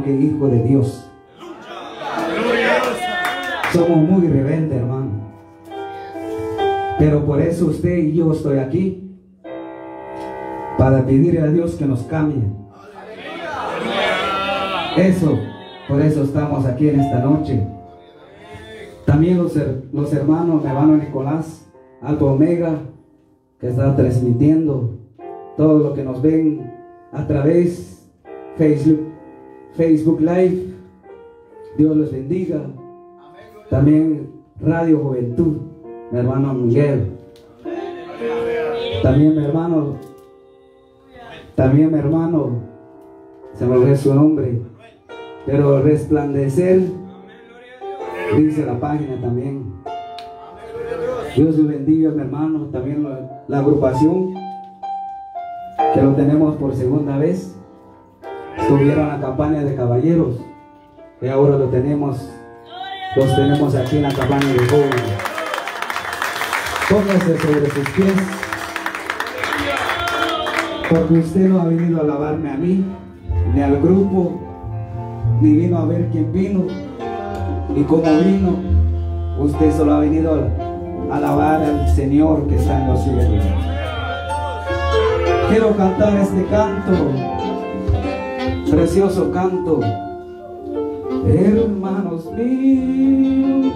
que hijo de Dios. Somos muy rebeldes, hermano. Pero por eso usted y yo estoy aquí, para pedirle a Dios que nos cambie. Por eso estamos aquí en esta noche. También los hermanos, mi hermano Nicolás, Alfa Omega, que está transmitiendo todo lo que nos ven a través Facebook Live. Dios los bendiga. También Radio Juventud, mi hermano Miguel. También mi hermano, se me olvidó su nombre, pero Resplandecer, dice la página también. Dios los bendiga, mi hermano. También la agrupación, que lo tenemos por segunda vez. Estuvieron en la campaña de caballeros y ahora los tenemos aquí en la campaña de jóvenes. Póngase sobre sus pies, porque usted no ha venido a alabarme a mí, ni al grupo, ni vino a ver quién vino, y cómo vino. Usted solo ha venido a alabar al Señor que está en los cielos. Quiero cantar este canto, precioso canto. Hermanos míos,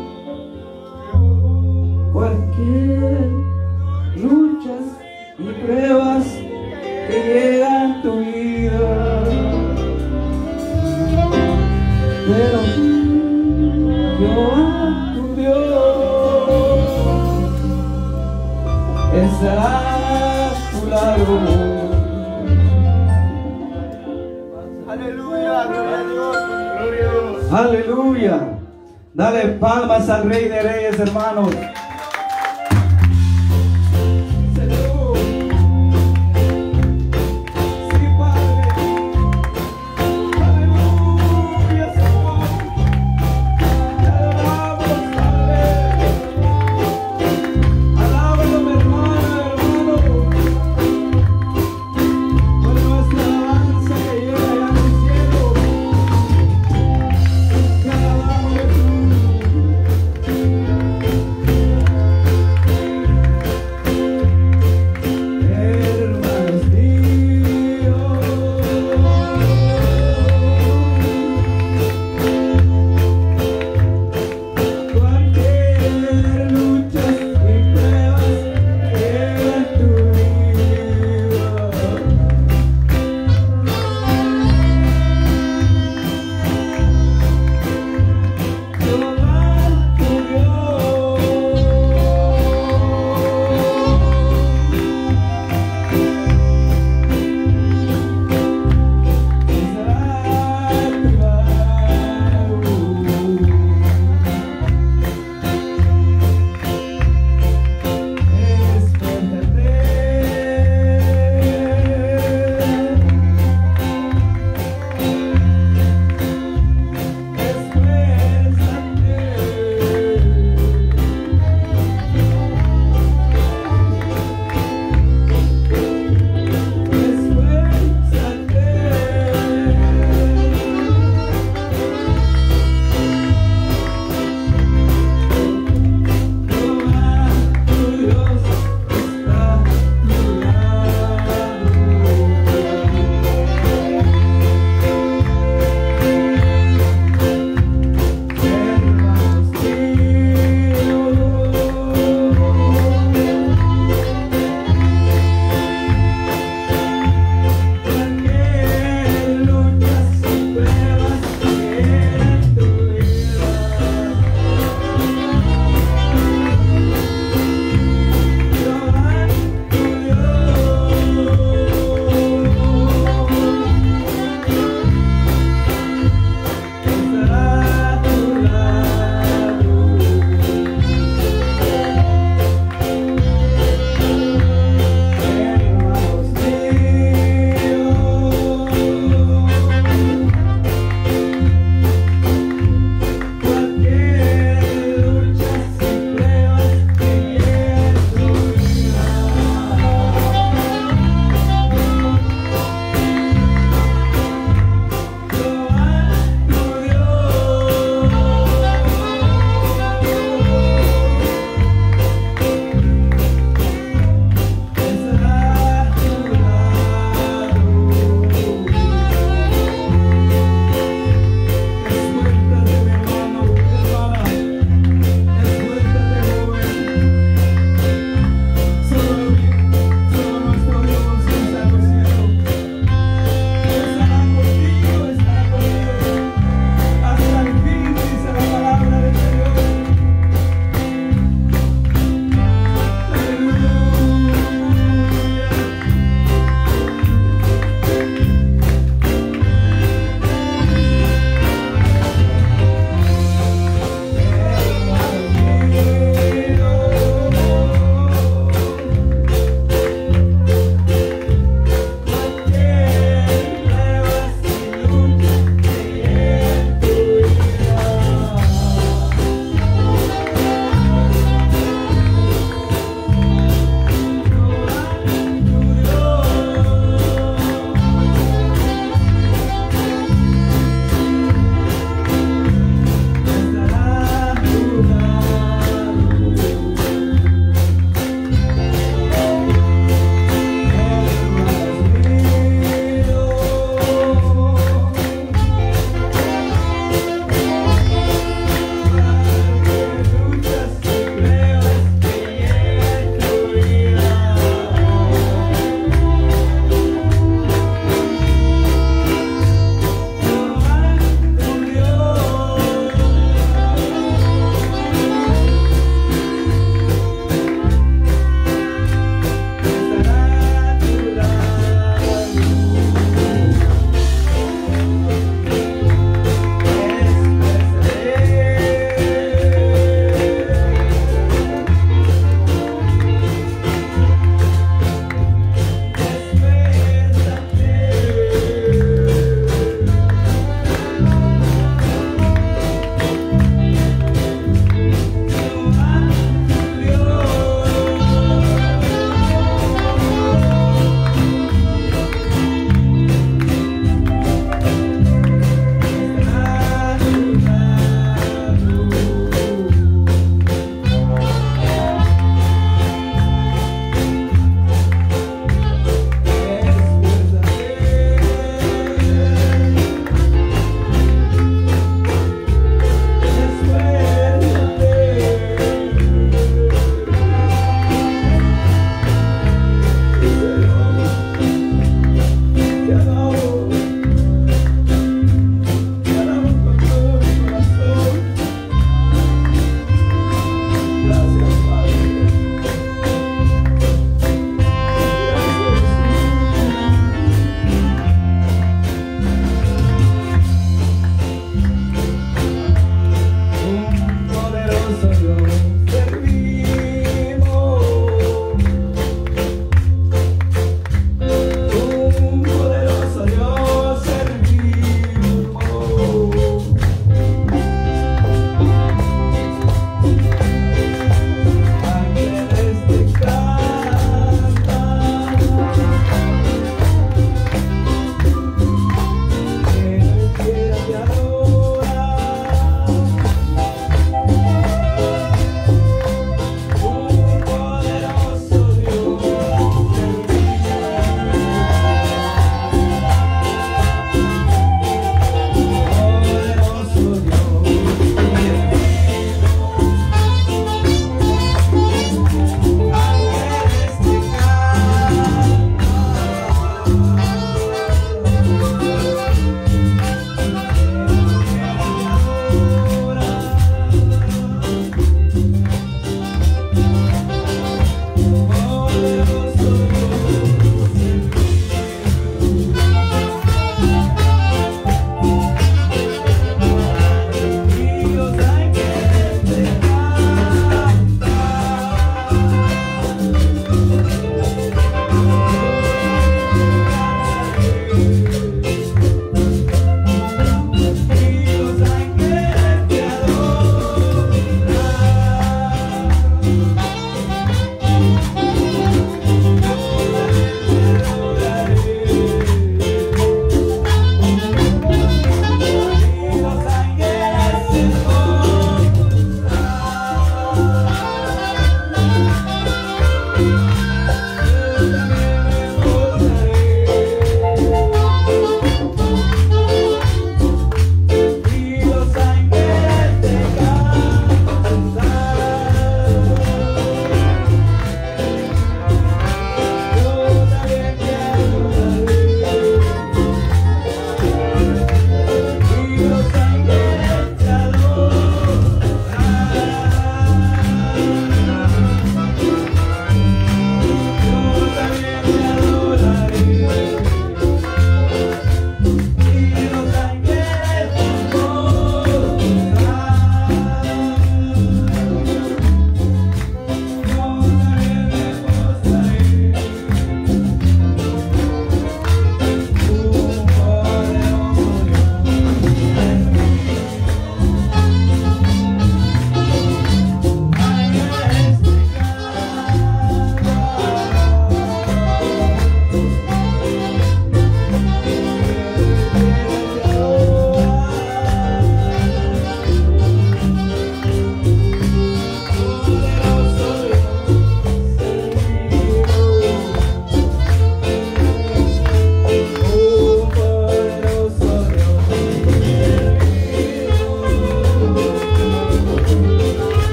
cualquier luchas y pruebas que llegan a tu vida, pero yo a tu Dios estará a tu lado. Aleluya, gloria a Dios, gloria a Dios. Aleluya. Dale palmas al Rey de Reyes, hermanos.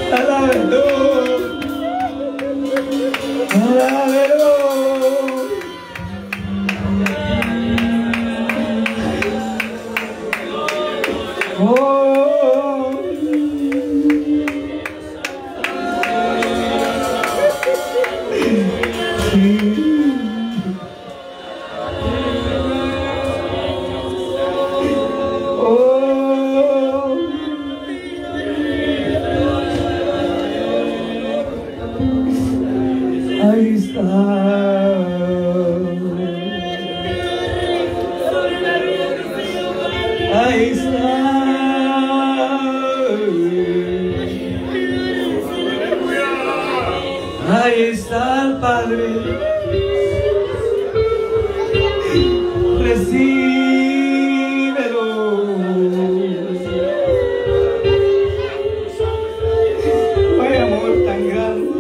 Alábelo. Alábelo. Ahí está. Ahí está. Ahí está el Padre. Recíbelo. Ay, amor tan grande.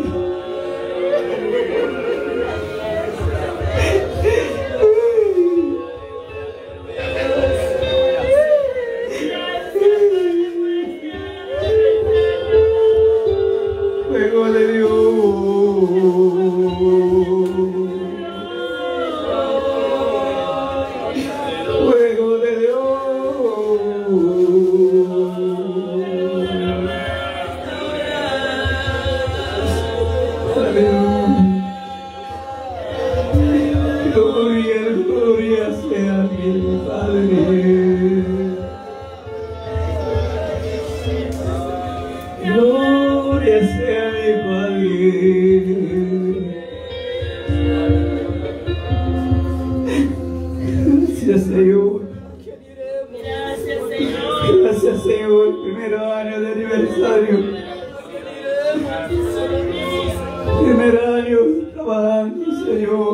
Fuego de Dios. Fuego de Dios. Gloria, gloria sea mi Padre. Gloria sea mi Padre. Gracias, Señor. Gracias, Señor. Primer año de aniversario. Primer año trabajando, Señor.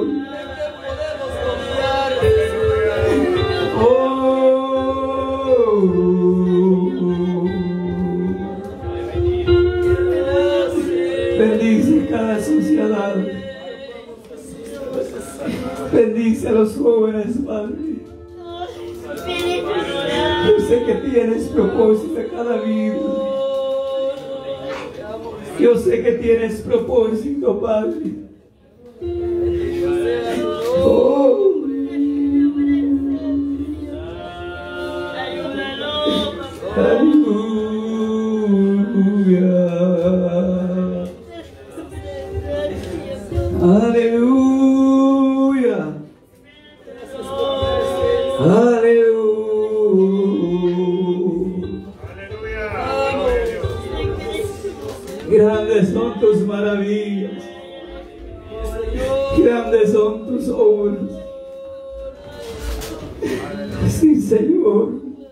Bendice cada sociedad. Bendice a los jóvenes, Padre. Yo sé que tienes propósito en cada vida. Yo sé que tienes propósito, Padre. Oh. Aleluya. Aleluya. Aleluya. Grandes son tus maravillas. Grandes son tus obras. Sí, Señor.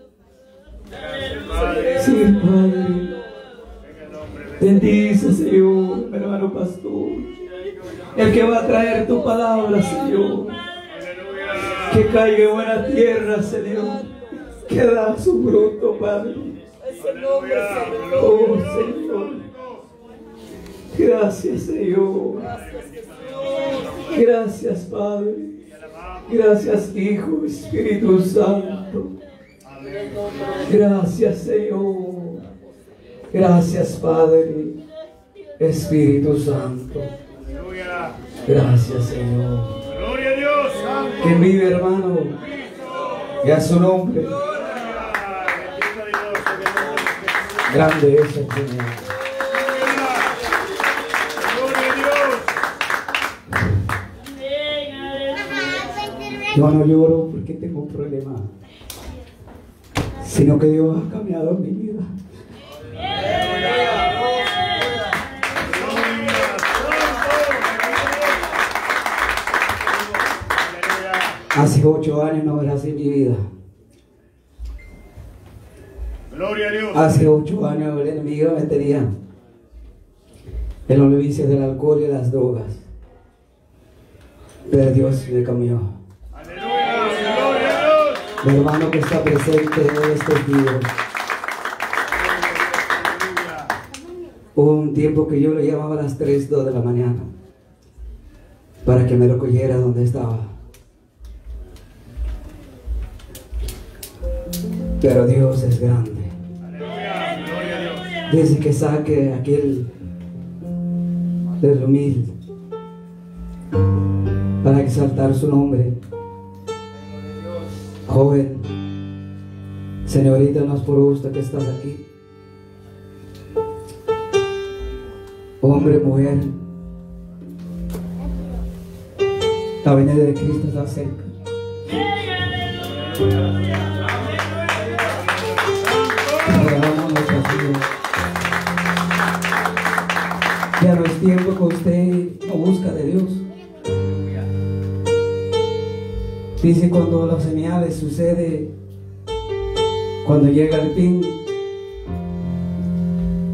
Sí, Padre. Bendice, Señor, mi hermano pastor. El que va a traer tu palabra, Señor. Que caiga en buena tierra, Señor. Que da su fruto, Padre. Oh, Señor. Gracias, Señor. Gracias, Padre. Gracias, Hijo, Espíritu Santo. Gracias, Señor. Gracias, Padre, Espíritu Santo. Gracias, Señor. Gloria a Dios. Que vive, hermano. Y a su nombre. Grande es el Señor. Gloria a Dios. Yo no lloro porque tengo un problema, sino que Dios ha cambiado mi vida. Hace 8 años no era así mi vida. Gloria a Dios. Hace 8 años el enemigo me tenía en los vicios del alcohol y las drogas. Pero Dios me cambió. Aleluya. Gloria a Dios. Mi hermano que está presente en estos días. Hubo un tiempo que yo le llamaba a las 3, 2 de la mañana para que me recogiera donde estaba. Pero Dios es grande. Aleluya. Gloria a Dios. Dice que saque aquel del humilde para exaltar su nombre. Joven, señorita, no es por gusto que estás aquí. Hombre, mujer, la venida de Cristo está cerca. Ya no es tiempo que usted no busca de Dios. Dice, cuando las señales sucede, cuando llega el fin,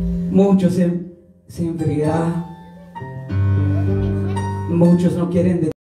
muchos se enfriarán, muchos no quieren de